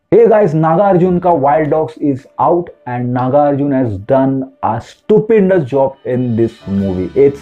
Hey guys, Nagarjun ka Wild Dogs is out and Nagarjun has done a stupendous job in this movie. It's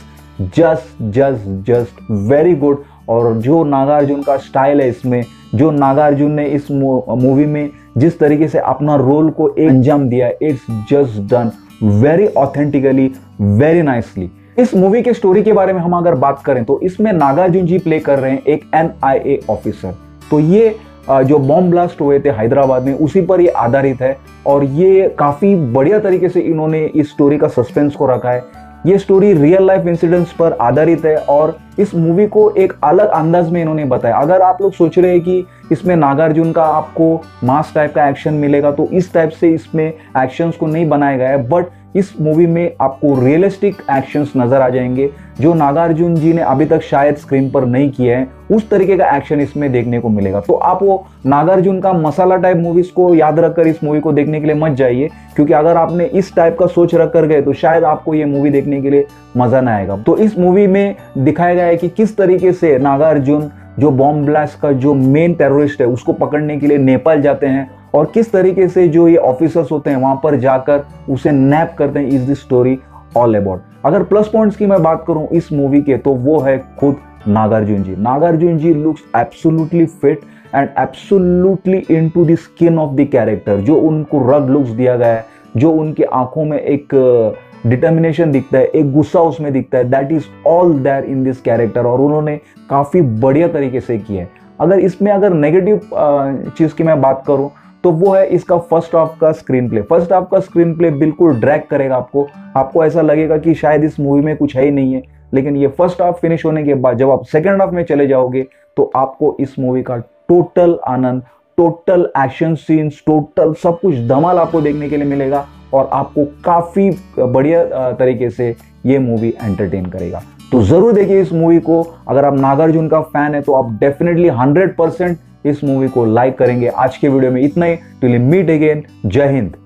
just very good। और जो नागार्जुन का style है इसमें, जो नागार्जुन ने इस मूवी में जिस तरीके से अपना रोल को एक अंजाम दिया, it's just done very authentically, very nicely. इस मूवी के स्टोरी के बारे में हम अगर बात करें तो इसमें नागार्जुन जी प्ले कर रहे हैं एक NIA ऑफिसर। तो ये जो बॉम्ब ब्लास्ट हुए थे हैदराबाद में, उसी पर ये आधारित है और ये काफी बढ़िया तरीके से इन्होंने इस स्टोरी का सस्पेंस को रखा है। ये स्टोरी रियल लाइफ इंसिडेंट्स पर आधारित है और इस मूवी को एक अलग अंदाज में इन्होंने बताया। अगर आप लोग सोच रहे हैं कि इसमें नागार्जुन का आपको मास टाइप का एक्शन मिलेगा, तो इस टाइप से इसमें एक्शंस को नहीं बनाया गया है, बट इस मूवी में आपको रियलिस्टिक एक्शंस नजर आ जाएंगे जो नागार्जुन जी ने अभी तक शायद स्क्रीन पर नहीं किए हैं। उस तरीके का एक्शन इसमें देखने को मिलेगा। तो आप वो नागार्जुन का मसाला टाइप मूवीज को याद रखकर इस मूवी को देखने के लिए मत जाइए, क्योंकि अगर आपने इस टाइप का सोच रख कर गए तो शायद आपको ये मूवी देखने के लिए मजा ना आएगा। तो इस मूवी में दिखाया गया है कि किस तरीके से नागार्जुन जो बॉम्ब ब्लास्ट का जो मेन टेररिस्ट है उसको पकड़ने के लिए नेपाल जाते हैं और किस तरीके से जो ये ऑफिसर्स होते हैं वहां पर जाकर उसे नैप करते हैं। Is the story all about. अगर प्लस पॉइंट्स की मैं बात करूं इस मूवी के, तो वो है खुद Nagarjuna ji. Nagarjuna ji looks absolutely fit and absolutely into the skin of the character. जो उनको रग लुक्स दिया गया है, जो उनकी आंखों में एक डिटर्मिनेशन दिखता है, एक गुस्सा उसमें दिखता है, that is all there in this character और उन्होंने काफी बढ़िया तरीके से किया है। अगर नेगेटिव चीज की मैं बात करूं तो वो है इसका फर्स्ट हाफ का स्क्रीन प्ले। फर्स्ट हाफ का स्क्रीन प्ले बिल्कुल ड्रैग करेगा आपको ऐसा लगेगा कि शायद इस मूवी में कुछ है ही नहीं है। लेकिन ये फर्स्ट हाफ फिनिश होने के बाद जब आप सेकंड हाफ में चले जाओगे तो आपको इस मूवी का टोटल आनंद, टोटल एक्शन सीन्स, टोटल सब कुछ धमाल आपको देखने के लिए मिलेगा और आपको काफी बढ़िया तरीके से ये मूवी एंटरटेन करेगा। तो जरूर देखिए इस मूवी को। अगर आप नागार्जुन का फैन है तो आप डेफिनेटली 100% इस मूवी को लाइक करेंगे। आज के वीडियो में इतना ही। टिल मीट अगेन, जय हिंद।